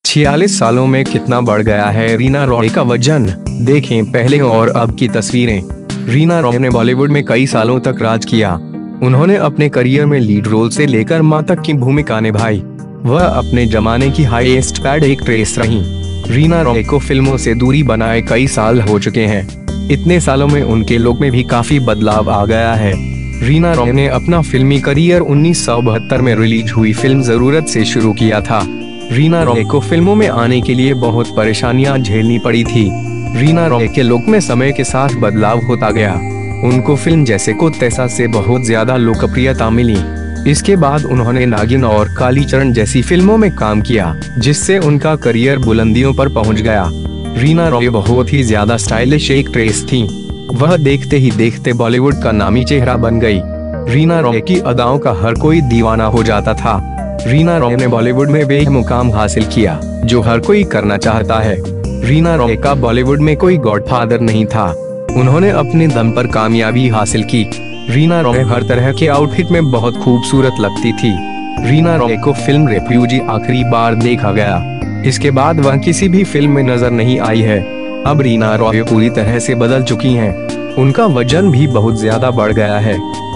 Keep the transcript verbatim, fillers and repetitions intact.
छियालीस सालों में कितना बढ़ गया है रीना रॉय का वजन। देखें पहले और अब की तस्वीरें। रीना रॉय ने बॉलीवुड में कई सालों तक राज किया। उन्होंने अपने करियर में लीड रोल से लेकर मां तक की भूमिका निभाई। वह अपने जमाने की हाईएस्ट पेड एक्ट्रेस रहीं। रीना रॉय को फिल्मों से दूरी बनाए कई साल हो चुके हैं। इतने सालों में उनके लुक में भी काफी बदलाव आ गया है। रीना रॉय ने अपना फिल्मी करियर उन्नीस सौ बहत्तर में रिलीज हुई फिल्म जरूरत से शुरू किया था। रीना रॉय को फिल्मों में आने के लिए बहुत परेशानियां झेलनी पड़ी थी। रीना रॉय के लुक में समय के साथ बदलाव होता गया। उनको फिल्म जैसे को तैसा से बहुत ज्यादा लोकप्रियता मिली। इसके बाद उन्होंने नागिन और कालीचरण जैसी फिल्मों में काम किया, जिससे उनका करियर बुलंदियों पर पहुंच गया। रीना रॉय बहुत ही ज्यादा स्टाइलिश एक्ट्रेस थी। वह देखते ही देखते बॉलीवुड का नामी चेहरा बन गई। रीना रॉय की अदाओं का हर कोई दीवाना हो जाता था। रीना रॉय ने बॉलीवुड में वे मुकाम हासिल किया जो हर कोई करना चाहता है। रीना रॉय का बॉलीवुड में कोई गॉडफादर नहीं था। उन्होंने अपने दम पर कामयाबी हासिल की। रीना रॉय हर तरह के आउटफिट में बहुत खूबसूरत लगती थी। रीना रॉय को फिल्म रेफ्यूजी आखिरी बार देखा गया। इसके बाद वह किसी भी फिल्म में नजर नहीं आई है। अब रीना रॉय पूरी तरह से बदल चुकी हैं। उनका वजन भी बहुत ज्यादा बढ़ गया है।